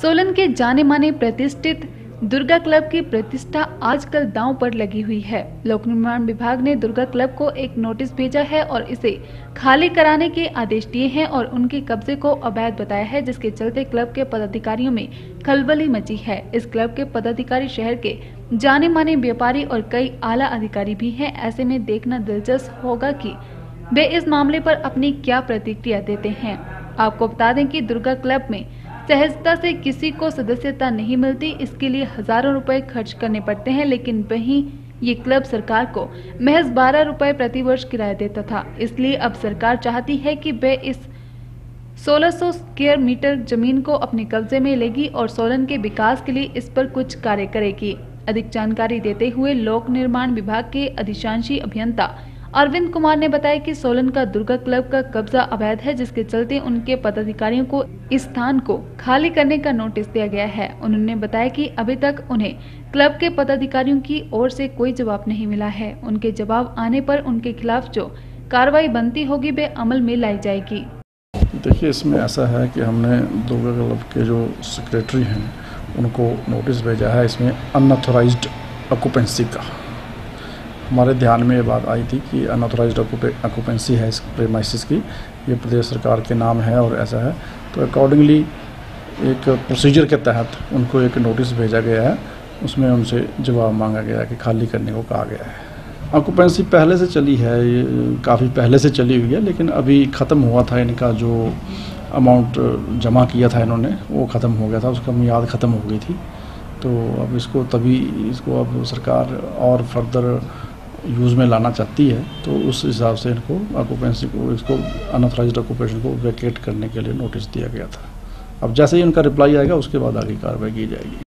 सोलन के जाने माने प्रतिष्ठित दुर्गा क्लब की प्रतिष्ठा आजकल दांव पर लगी हुई है। लोक निर्माण विभाग ने दुर्गा क्लब को एक नोटिस भेजा है और इसे खाली कराने के आदेश दिए हैं और उनके कब्जे को अवैध बताया है, जिसके चलते क्लब के पदाधिकारियों में खलबली मची है। इस क्लब के पदाधिकारी शहर के जाने माने व्यापारी और कई आला अधिकारी भी हैं। ऐसे में देखना दिलचस्प होगा कि वे इस मामले पर अपनी क्या प्रतिक्रिया देते हैं। आपको बता दें कि दुर्गा क्लब में सहजता से किसी को सदस्यता नहीं मिलती, इसके लिए हजारों रुपए खर्च करने पड़ते हैं। लेकिन वहीं ये क्लब सरकार को महज 12 रुपए प्रति वर्ष किराया देता था। इसलिए अब सरकार चाहती है कि वे इस 1600 स्क्वायर मीटर जमीन को अपने कब्जे में लेगी और सोलन के विकास के लिए इस पर कुछ कार्य करेगी। अधिक जानकारी देते हुए लोक निर्माण विभाग के अधिशांशी अभियंता अरविंद कुमार ने बताया कि सोलन का दुर्गा क्लब का कब्जा अवैध है, जिसके चलते उनके पदाधिकारियों को इस स्थान को खाली करने का नोटिस दिया गया है। उन्होंने बताया कि अभी तक उन्हें क्लब के पदाधिकारियों की ओर से कोई जवाब नहीं मिला है। उनके जवाब आने पर उनके खिलाफ जो कार्रवाई बनती होगी वे अमल में लाई जाएगी। देखिए, इसमें ऐसा है कि हमने दुर्गा क्लब के जो सेक्रेटरी हैं उनको नोटिस भेजा है इसमें अनऑथोराइज्ड ऑक्यूपेंसी का। हमारे ध्यान में ये बात आई थी कि अनऑथोराइज्ड ऑक्यूपेंसी है इस प्रेमाइसिस की, ये प्रदेश सरकार के नाम है और ऐसा है, तो अकॉर्डिंगली एक प्रोसीजर के तहत उनको एक नोटिस भेजा गया है। उसमें उनसे जवाब मांगा गया है कि खाली करने को कहा गया है। ऑक्यूपेंसी पहले से चली है, ये काफ़ी पहले से चली हुई है, लेकिन अभी ख़त्म हुआ था। इनका जो अमाउंट जमा किया था इन्होंने वो ख़त्म हो गया था, उसका मियाद ख़त्म हो गई थी। तो अब इसको अब सरकार और फर्दर यूज़ में लाना चाहती है, तो उस हिसाब से इनको ऑक्यूपेंसी को इसको अनऑथराइज्ड ऑक्यूपेशन को वैकेट करने के लिए नोटिस दिया गया था। अब जैसे ही उनका रिप्लाई आएगा उसके बाद आगे कार्रवाई की जाएगी।